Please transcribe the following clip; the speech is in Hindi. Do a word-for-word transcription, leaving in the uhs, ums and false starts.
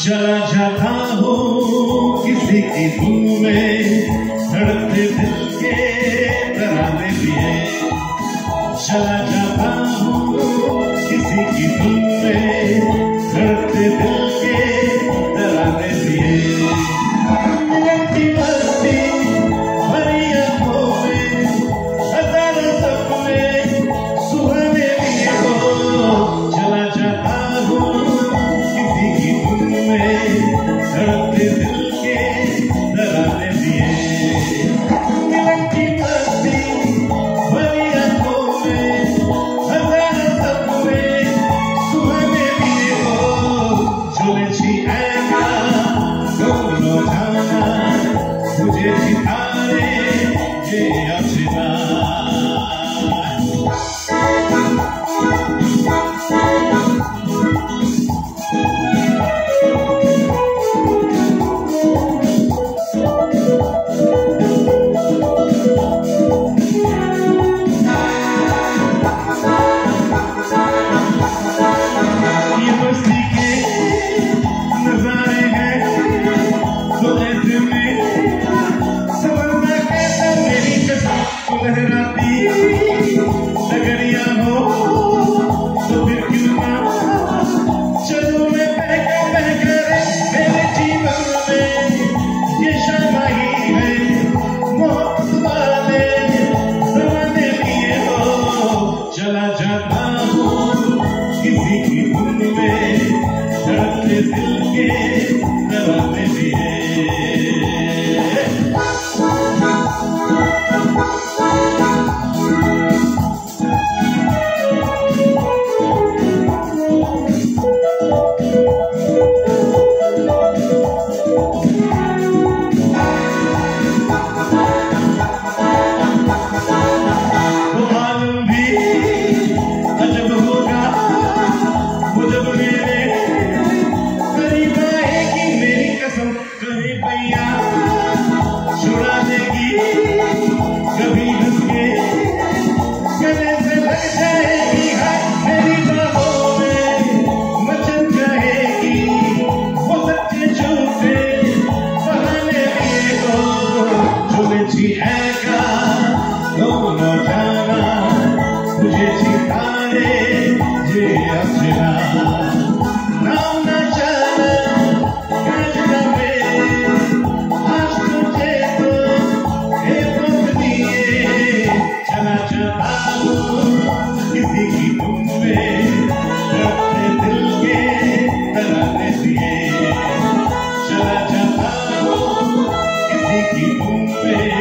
चला जाता हूँ किसी की धुन में, धड़कते दिल के तराने दिए। चला जाता हूँ किसी की धुन में, धड़कते दिल के तराने दिए। लगती मस्ती भरी आंखों में, हजारों सपने सुहाने लिए हो। चला जाता हूँ किसी की धुन में, धड़कते दिल के तराने दिए। लगती मस्ती भरी आंखों में, हजारों सपने सुहाने लिए हो। झुलसी एका दोनों जाना, मुझे सितारे ये अफसाना। ये मस्ती के नजारे हैं तो ऐसे में समझना कैसा मेरी कसम को लहराती डगरिया हो तो फिर क्यों ना चलो मैं बहका बहकर मेरे जीवन में। ये शाही है मोहब्बत वाले जमाने लिए हो। चला जाता हूँ किसी की धुन में, धड़कते दिल के तराने दिए। वो मालूम भी अजब होगा वो जब मेरे करीब आएगी, मेरी कसम कहे भैया छुड़ा देगी। कभी हंस के गले से लग जाएगी, हाय मेरी बाहों में मचल जाएगी। वो सच्चे झूठे बहाने लिए हो। झुलसी एका दोनों जाना, मुझे सितारे ये अफसाना। नाम न जाना कहना मेरे, आज तुझे तो ये रोक दिए। चला जाता हूँ किसी की धुन में, धड़कते दिल के तराने दिए। चला जाता हूँ किसी की धुन में,